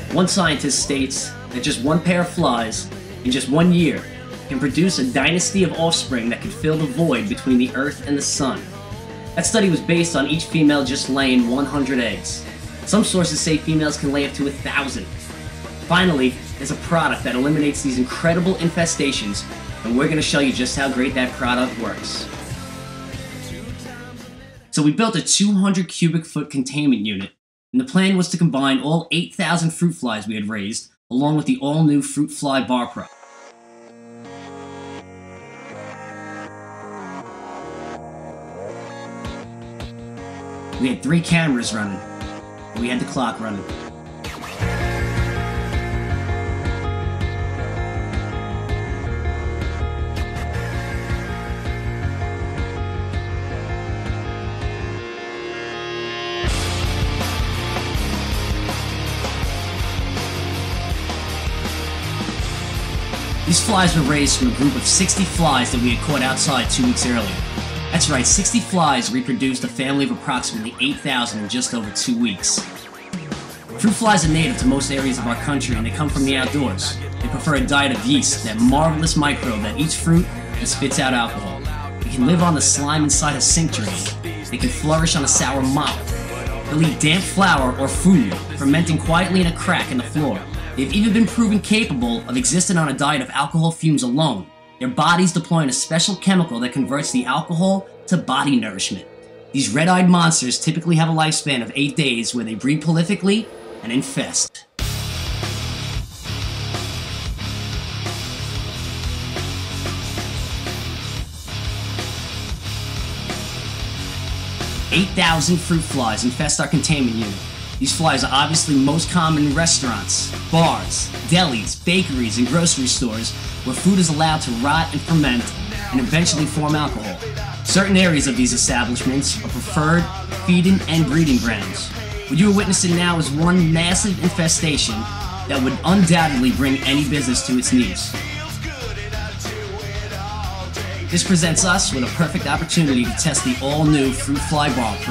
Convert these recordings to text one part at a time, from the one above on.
One scientist states that just one pair of flies, in just 1 year, can produce a dynasty of offspring that could fill the void between the Earth and the Sun. That study was based on each female just laying 100 eggs. Some sources say females can lay up to 1,000. Finally, there's a product that eliminates these incredible infestations, and we're going to show you just how great that product works. So we built a 200 cubic foot containment unit, and the plan was to combine all 8,000 fruit flies we had raised, along with the all-new Fruit Fly Bar Pro. We had 3 cameras running, and we had the clock running. These flies were raised from a group of 60 flies that we had caught outside 2 weeks earlier. That's right, 60 flies reproduced a family of approximately 8,000 in just over 2 weeks. Fruit flies are native to most areas of our country, and they come from the outdoors. They prefer a diet of yeast, that marvelous microbe that eats fruit and spits out alcohol. They can live on the slime inside a sink drain. They can flourish on a sour mop. They'll eat damp flour or food, fermenting quietly in a crack in the floor. They've even been proven capable of existing on a diet of alcohol fumes alone, their bodies deploying a special chemical that converts the alcohol to body nourishment. These red-eyed monsters typically have a lifespan of 8 days where they breed prolifically and infest. "8,000 fruit flies infest our containment unit. These flies are obviously most common in restaurants, bars, delis, bakeries, and grocery stores where food is allowed to rot and ferment and eventually form alcohol. Certain areas of these establishments are preferred feeding and breeding grounds. What you are witnessing now is one massive infestation that would undoubtedly bring any business to its knees. This presents us with a perfect opportunity to test the all-new Fruit Fly Bar Pro.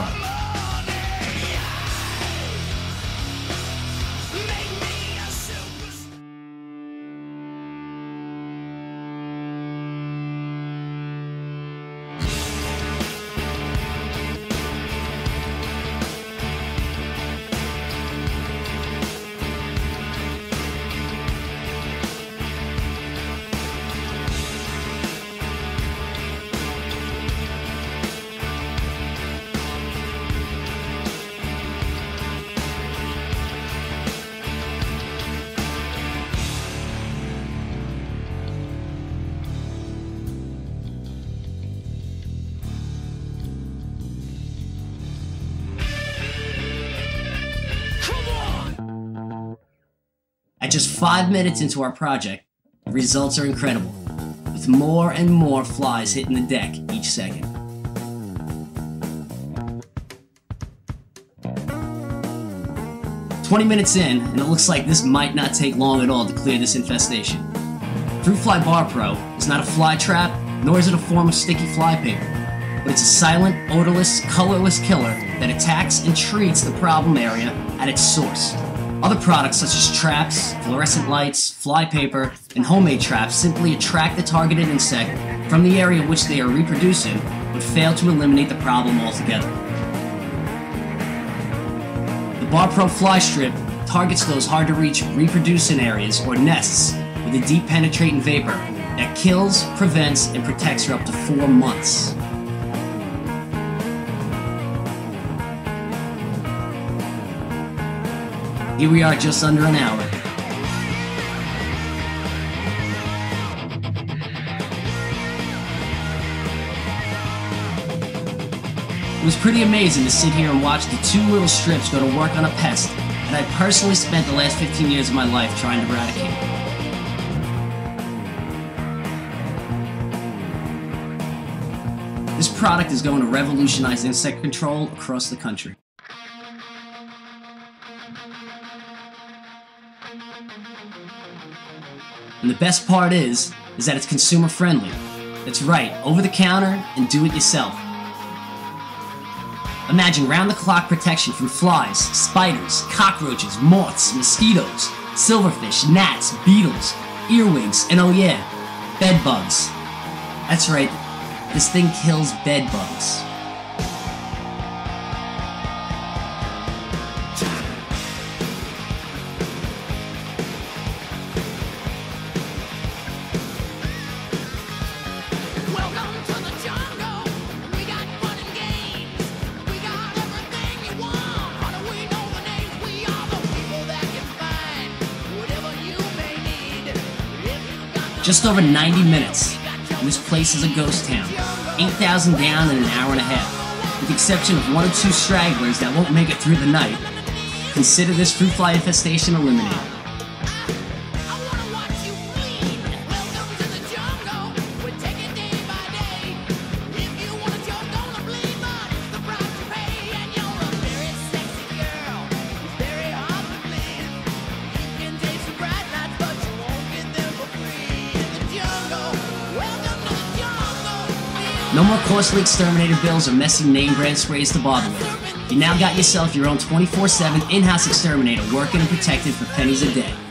At just 5 minutes into our project, the results are incredible, with more and more flies hitting the deck each second. "20 minutes in, and it looks like this might not take long at all to clear this infestation. Fruit Fly Bar Pro is not a fly trap, nor is it a form of sticky fly paper, but it's a silent, odorless, colorless killer that attacks and treats the problem area at its source. Other products such as traps, fluorescent lights, fly paper, and homemade traps simply attract the targeted insect from the area which they are reproducing, but fail to eliminate the problem altogether. The Bar Pro Fly Strip targets those hard-to-reach reproducing areas or nests with a deep penetrating vapor that kills, prevents, and protects for up to 4 months. Here we are just under an hour. It was pretty amazing to sit here and watch the 2 little strips go to work on a pest that I personally spent the last 15 years of my life trying to eradicate. This product is going to revolutionize insect control across the country. And the best part is that it's consumer friendly. That's right, over the counter and do it yourself. Imagine round-the-clock protection from flies, spiders, cockroaches, moths, mosquitoes, silverfish, gnats, beetles, earwigs, and oh yeah, bed bugs. That's right, this thing kills bed bugs. Just over 90 minutes, and this place is a ghost town. 8,000 down in an hour and a half. With the exception of 1 or 2 stragglers that won't make it through the night, consider this fruit fly infestation eliminated. No more costly exterminator bills or messy name brand sprays to bother with. You now got yourself your own 24/7 in-house exterminator working and protected for pennies a day.